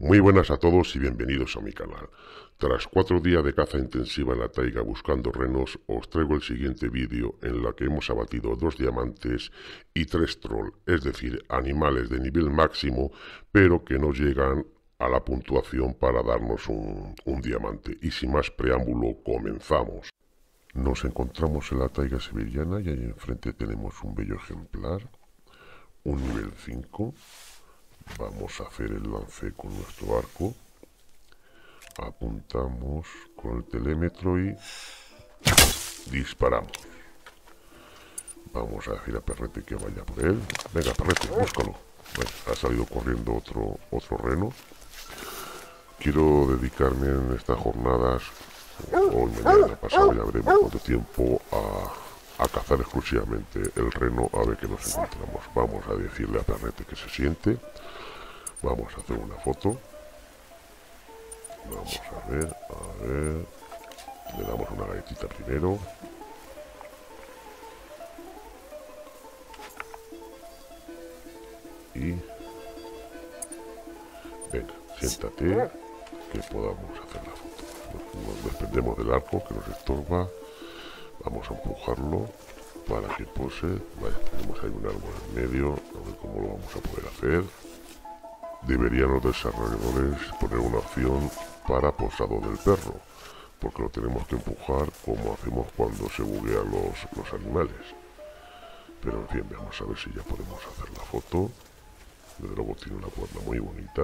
Muy buenas a todos y bienvenidos a mi canal. Tras 4 días de caza intensiva en la taiga buscando renos, os traigo el siguiente vídeo en la que hemos abatido 2 diamantes y 3 troll, es decir, animales de nivel máximo, pero que no llegan a la puntuación para darnos un diamante. Y sin más preámbulo, comenzamos. Nos encontramos en la taiga sevillana y ahí enfrente tenemos un bello ejemplar, un nivel 5. Vamos a hacer el lance con nuestro arco. Apuntamos con el telémetro y disparamos. Vamos a decir a Perrete que vaya por él. Venga, Perrete, búscalo. Bueno, ha salido corriendo otro reno. Quiero dedicarme en estas jornadas, hoy, mañana, pasado, ya veremos cuánto tiempo, a cazar exclusivamente el reno, a ver qué nos encontramos. Vamos a decirle a Perrete que se siente. Vamos a hacer una foto. Vamos a ver. Le damos una galletita primero. Y venga, siéntate, que podamos hacer la foto. Nos desprendemos del arco que nos estorba. Vamos a empujarlo para que pose. Vale, tenemos ahí un árbol en medio. A ver cómo lo vamos a poder hacer. Deberían los desarrolladores poner una opción para posado del perro, porque lo tenemos que empujar como hacemos cuando se buguean los animales. Pero en fin, vamos a ver si ya podemos hacer la foto. Desde luego tiene una cuerda muy bonita.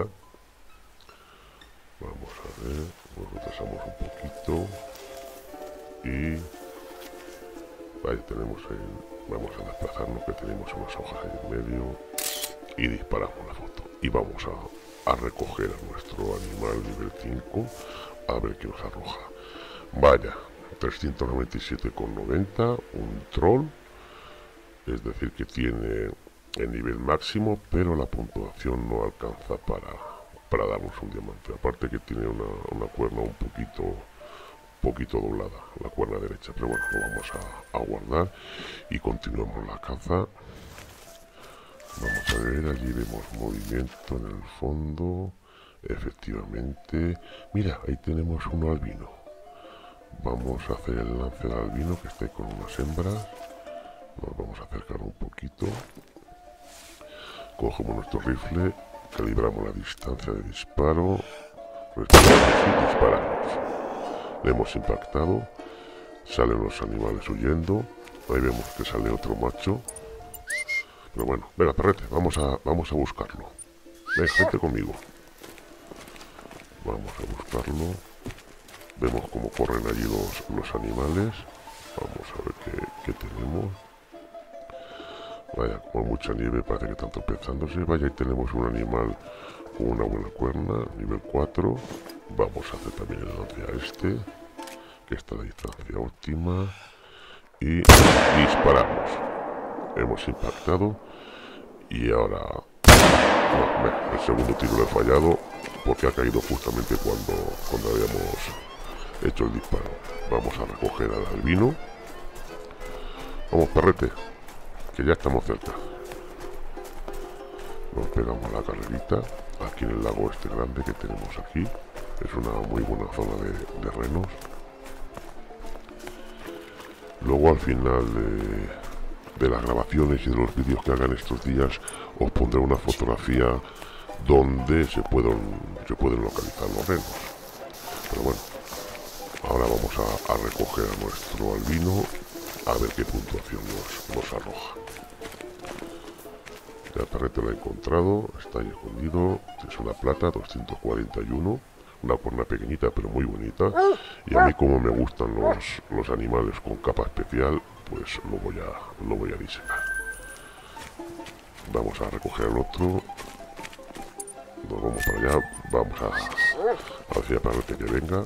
Vamos a ver, nos retrasamos un poquito. Y ahí tenemos vamos a desplazarnos, que tenemos unas hojas ahí en medio. Y disparamos la foto. Y vamos a recoger a nuestro animal nivel 5 a ver qué nos arroja. Vaya, 397,90, un troll, es decir que tiene el nivel máximo, pero la puntuación no alcanza para darnos un diamante. Aparte que tiene una cuerna un poquito doblada, la cuerna derecha, pero bueno, lo vamos a guardar y continuamos la caza. Vamos a ver, allí vemos movimiento en el fondo. Efectivamente. Mira, ahí tenemos uno albino. Vamos a hacer el lance al albino, que está ahí con unas hembras. Nos vamos a acercar un poquito. Cogemos nuestro rifle, calibramos la distancia de disparo, respiramos y disparamos. Le hemos impactado. Salen los animales huyendo. Ahí vemos que sale otro macho. Pero bueno, venga, Perrete, vamos a buscarlo. Venga, vente conmigo. Vamos a buscarlo. Vemos cómo corren allí los animales. Vamos a ver qué tenemos. Vaya, con mucha nieve, parece que están tropezándose. Vaya, ahí tenemos un animal con una buena cuerna, nivel 4. Vamos a hacer también el lance a este, que está a la distancia óptima. Y disparamos. Hemos impactado y ahora no, el segundo tiro lo he fallado porque ha caído justamente cuando habíamos hecho el disparo. Vamos a recoger al albino. Vamos, Perrete, que ya estamos cerca. Nos pegamos la carrerita aquí en el lago este grande que tenemos aquí. Es una muy buena zona de renos. Luego al final de las grabaciones y de los vídeos que hagan estos días os pondré una fotografía donde se pueden localizar los renos. Pero bueno, ahora vamos a recoger a nuestro albino a ver qué puntuación nos arroja. Ya el Perrete lo ha encontrado, está ahí escondido. Es una plata 241, una cuerna pequeñita pero muy bonita, y a mí como me gustan los animales con capa especial, pues lo voy a diseñar. Vamos a recoger al otro. Nos vamos para allá. Vamos a decir a Perrete que venga,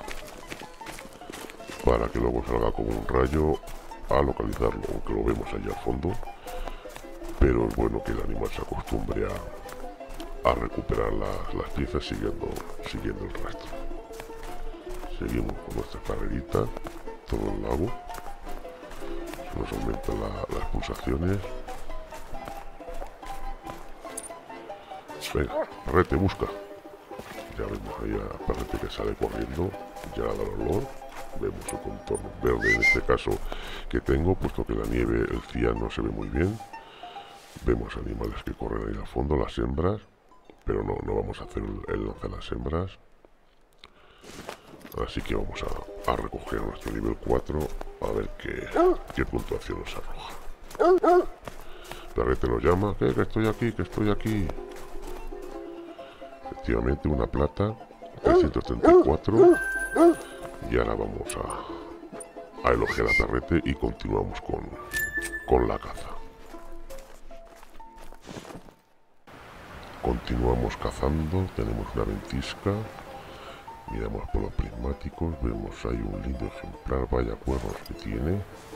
para que luego salga como un rayo a localizarlo, aunque lo vemos allá al fondo. Pero es bueno que el animal se acostumbre a recuperar las piezas siguiendo el rastro. Seguimos con nuestra carrerita, todo el lago. Se nos aumentan las pulsaciones. Venga, Perrete, busca. Ya vemos ahí a Perrete que sale corriendo, ya da el olor. Vemos el contorno verde en este caso que tengo, puesto que la nieve, el cian no se ve muy bien. Vemos animales que corren ahí al fondo, las hembras, pero no vamos a hacer el lance de las hembras. Así que vamos a recoger nuestro nivel 4 a ver qué puntuación nos arroja. Perrete lo llama, que estoy aquí, que estoy aquí. Efectivamente, una plata, 334. Y ahora vamos a elogiar a Perrete y continuamos con la caza. Continuamos cazando, tenemos una ventisca. Miramos por los prismáticos, vemos ahí un lindo ejemplar, vaya cuernos que tiene.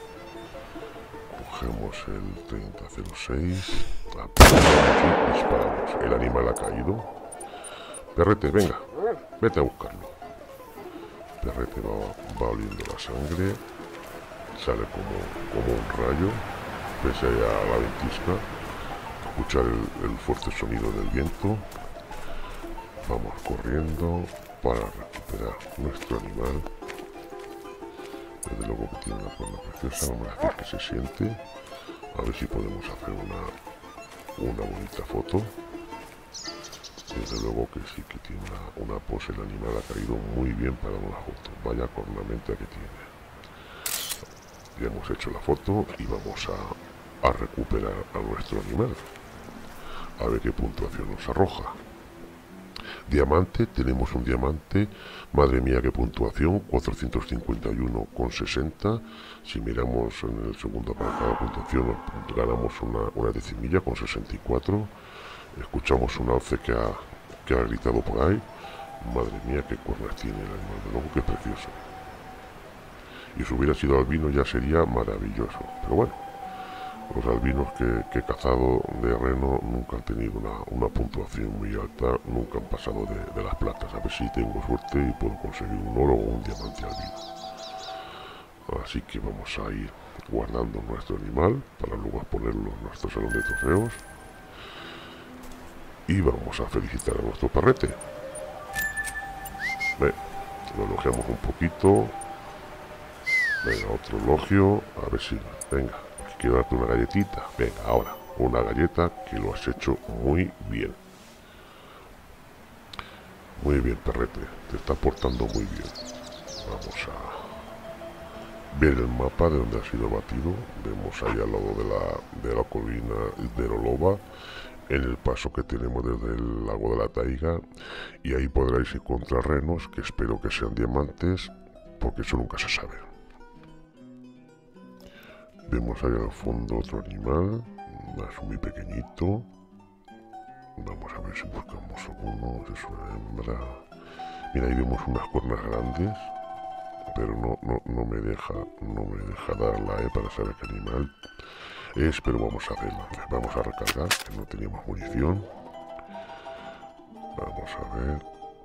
Cogemos el 3006, y disparamos. El animal ha caído. Perrete, venga, vete a buscarlo. Perrete va oliendo la sangre, sale como un rayo, pese a la ventisca, escuchar el fuerte sonido del viento. Vamos corriendo para recuperar nuestro animal. Desde luego que tiene una cuerda preciosa, vamos a hacer que se siente, a ver si podemos hacer una bonita foto. Desde luego que sí que tiene una pose, el animal ha caído muy bien para una foto, vaya cornamenta que tiene. Ya hemos hecho la foto y vamos a recuperar a nuestro animal, a ver qué puntuación nos arroja. Diamante, tenemos un diamante, madre mía qué puntuación, 451,60. Si miramos en el segundo apartado de puntuación, ganamos una decimilla con 64. Escuchamos un alce que ha gritado por ahí. Madre mía qué cuernas tiene el animal, de luego que es precioso. Y si hubiera sido albino ya sería maravilloso, pero bueno. Los albinos que he cazado de reno nunca han tenido una puntuación muy alta, nunca han pasado de las platas. A ver si tengo suerte y puedo conseguir un oro o un diamante albino. Así que vamos a ir guardando nuestro animal para luego ponerlo en nuestro salón de trofeos. Y vamos a felicitar a nuestro Perrete. Lo elogiamos un poquito. Venga, otro elogio. A ver si... Venga. Quiero darte una galletita. Venga, ahora, una galleta que lo has hecho muy bien. Muy bien, Perrete. Te está portando muy bien. Vamos a ver el mapa de donde ha sido batido. Vemos ahí al lado de la colina de Roloba, en el paso que tenemos desde el lago de la Taiga. Y ahí podréis encontrar renos, que espero que sean diamantes, porque eso nunca se sabe. Vemos ahí al fondo otro animal, es muy pequeñito. Vamos a ver si buscamos alguno, es una hembra. Mira, ahí vemos unas cuernas grandes, pero no me deja darla para saber qué animal es, pero vamos a hacerla. Vamos a recargar, que no teníamos munición. Vamos a ver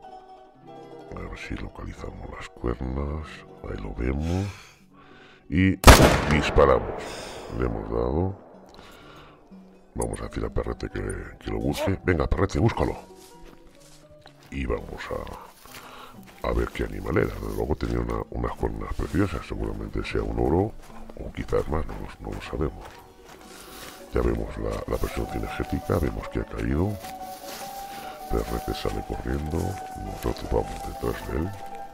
si localizamos las cuernas. Ahí lo vemos. Y disparamos. Le hemos dado. Vamos a decir a Perrete que lo busque. Venga, Perrete, búscalo. Y vamos a ver qué animal era. Desde luego tenía unas cuernas preciosas. Seguramente sea un oro o quizás más, no lo sabemos. Ya vemos la presión cinegética. Vemos que ha caído. Perrete sale corriendo. Nosotros vamos detrás de él.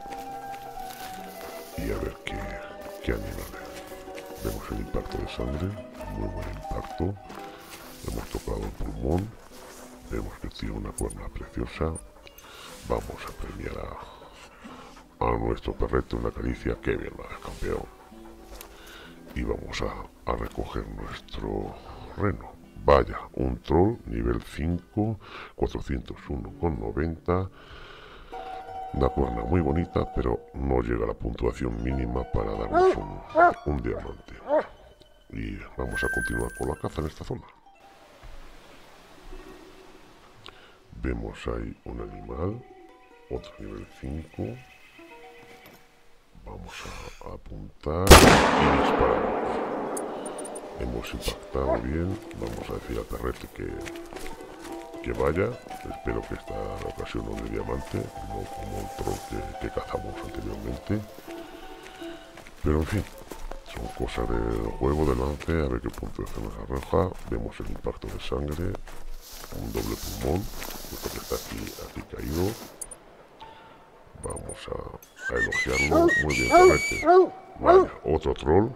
Y a ver qué animales. Vemos el impacto de sangre, muy buen impacto. Hemos tocado el pulmón. Vemos que tiene una cuerna preciosa. Vamos a premiar a nuestro Perrete una caricia. Que bien va el campeón. Y vamos a recoger nuestro reno. Vaya, un troll nivel 5, 401,90. Una cuerna muy bonita, pero no llega a la puntuación mínima para darnos un diamante. Y vamos a continuar con la caza en esta zona. Vemos ahí un animal, otro nivel 5. Vamos a apuntar y disparamos. Hemos impactado bien. Vamos a decir a Perrete que vaya. Espero que esta ocasión no de diamante, no como el troll que cazamos anteriormente. Pero en fin, son cosas del juego, de lance, a ver qué puntuación nos arroja. Vemos el impacto de sangre, un doble pulmón, esto que está aquí caído. Vamos a elogiarlo. Muy bien, Perrete. Vaya, otro troll.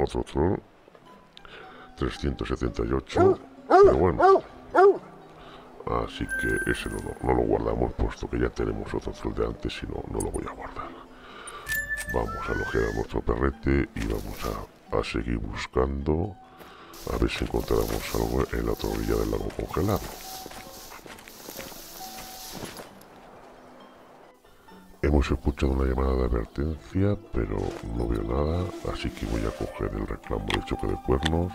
378. Pero bueno. Así que ese no lo guardamos, puesto que ya tenemos otro troll de antes y no lo voy a guardar. Vamos a elogiar a nuestro perrete y vamos a seguir buscando. A ver si encontramos algo en la otra orilla del lago congelado. Hemos escuchado una llamada de advertencia, pero no veo nada, así que voy a coger el reclamo de choque de cuernos.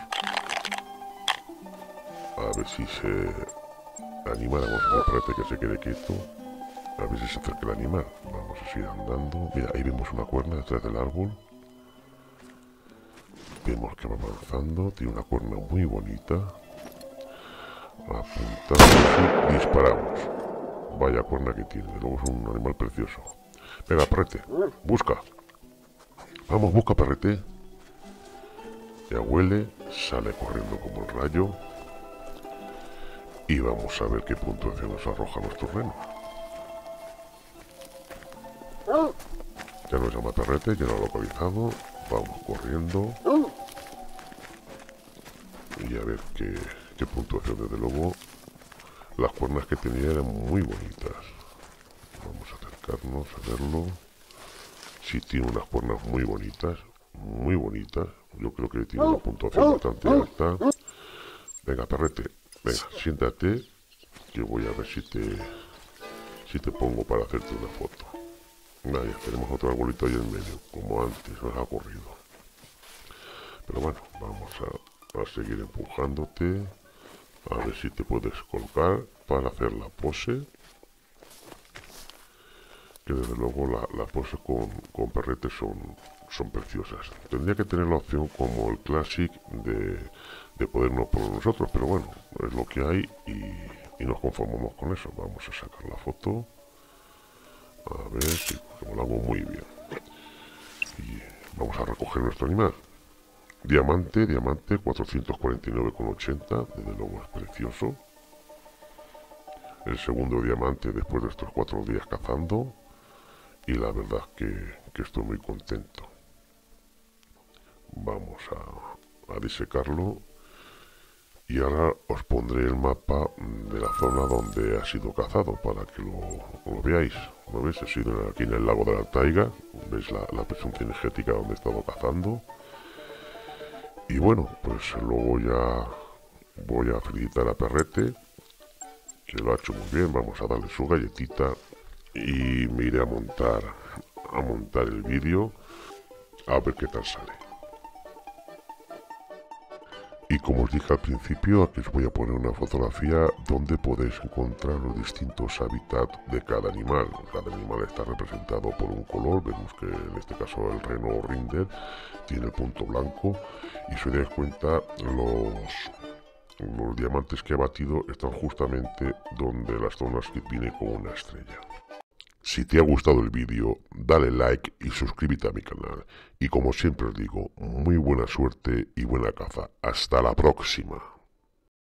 A ver si se anima, vamos a perrete que se quede quieto. A ver si se acerca el animal. Vamos a seguir andando. Mira, ahí vemos una cuerna detrás del árbol. Vemos que va avanzando, tiene una cuerna muy bonita. Apuntamos y disparamos. Vaya cuerna que tiene, luego es un animal precioso. Venga, perrete, busca. Vamos, busca, perrete. Ya huele, sale corriendo como el rayo. Y vamos a ver qué puntuación nos arroja nuestro reno. Ya nos llama perrete, ya lo ha localizado. Vamos corriendo. Y a ver qué puntuación, desde luego. Las cuernas que tenía eran muy bonitas. Vamos a acercarnos a verlo. Sí, tiene unas cuernas muy bonitas. Muy bonitas. Yo creo que tiene una puntuación bastante alta. Venga, perrete. Venga, siéntate. Que voy a ver si te pongo para hacerte una foto. Vaya, tenemos otro arbolito ahí en medio. Como antes, nos ha ocurrido. Pero bueno, vamos a seguir empujándote. A ver si te puedes colocar para hacer la pose. Que desde luego la pose con perrete son preciosas. Tendría que tener la opción como el Classic de podernos por nosotros, pero bueno, es lo que hay y nos conformamos con eso. Vamos a sacar la foto. A ver si lo hago muy bien. Y vamos a recoger nuestro animal. Diamante 449,80, desde luego es precioso. El segundo diamante después de estos 4 días cazando. Y la verdad que estoy muy contento. Vamos a disecarlo. Y ahora os pondré el mapa de la zona donde ha sido cazado para que lo veáis. ¿Lo veis? He sido aquí en el lago de la Taiga. ¿Veis la presencia energética donde he estado cazando? Y bueno, pues luego ya voy a felicitar a Perrete, que lo ha hecho muy bien. Vamos a darle su galletita y me iré a montar el vídeo a ver qué tal sale. Y como os dije al principio, aquí os voy a poner una fotografía donde podéis encontrar los distintos hábitats de cada animal. Cada animal está representado por un color. Vemos que en este caso el reno Rinder tiene el punto blanco. Y si os dais cuenta, los diamantes que ha batido están justamente donde las zonas que tiene con una estrella. Si te ha gustado el vídeo, dale like y suscríbete a mi canal. Y como siempre os digo, muy buena suerte y buena caza. Hasta la próxima.